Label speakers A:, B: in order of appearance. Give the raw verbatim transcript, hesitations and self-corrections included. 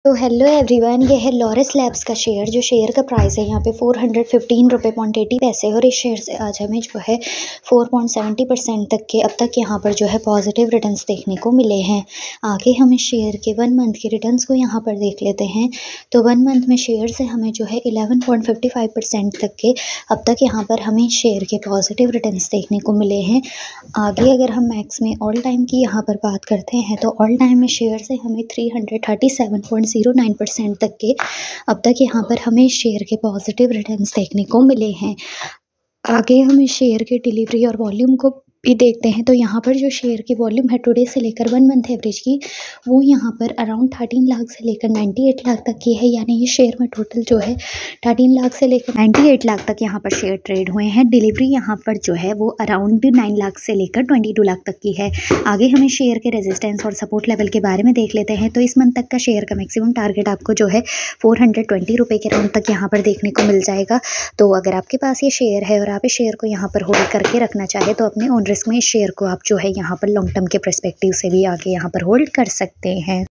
A: तो hello everyone, ये है लॉरस लैब्स का शेयर। जो शेयर का प्राइस है यहाँ पे फोर हंड्रेड फिफ्टीन रुपये पॉइंट एटी पैसे, और इस शेयर से आज हमें जो है फोर पॉइंट सेवेंटी परसेंट तक के अब तक यहाँ पर जो है पॉजिटिव रिटर्न्स देखने को मिले हैं। आगे हम इस शेयर के वन मंथ के रिटर्न्स को यहाँ पर देख लेते हैं। तो वन मंथ में शेयर से हमें जो है eleven point fifty five percent तक के अब तक यहाँ पर हमें शेयर के पॉजिटिव रिटर्न्स देखने को मिले हैं। आगे अगर हम मैक्स में ऑल टाइम की यहाँ पर बात करते हैं तो ऑल टाइम में शेयर से हमें three hundred thirty seven point zero nine percent तक के अब तक यहाँ पर हमें शेयर के पॉजिटिव रिटर्न्स देखने को मिले हैं। आगे हम इस शेयर के डिलीवरी और वॉल्यूम को भी देखते हैं। तो यहाँ पर जो शेयर की वॉल्यूम है टुडे से लेकर वन मंथ एवरेज की, वो यहाँ पर अराउंड थर्टीन लाख से लेकर नाइन्टी एट लाख तक की है। यानी ये शेयर में टोटल जो है थर्टीन लाख से लेकर नाइन्टी एट लाख तक यहाँ पर शेयर ट्रेड हुए हैं। डिलीवरी यहाँ पर जो है वो अराउंड नाइन लाख से लेकर ट्वेंटी टू लाख तक की है। आगे हमें शेयर के रेजिस्टेंस और सपोर्ट लेवल के बारे में देख लेते हैं। तो इस मंथ तक का शेयर का मैक्सिमम टारगेट आपको जो है फोर हंड्रेड ट्वेंटी रुपये के राउंड तक यहाँ पर देखने को मिल जाएगा। तो अगर आपके पास ये शेयर है और आप इस शेयर को यहाँ पर होल्ड करके रखना चाहे तो अपने ओन रिस्क में इस शेयर को आप जो है यहाँ पर लॉन्ग टर्म के पर्सपेक्टिव से भी आगे यहाँ पर होल्ड कर सकते हैं।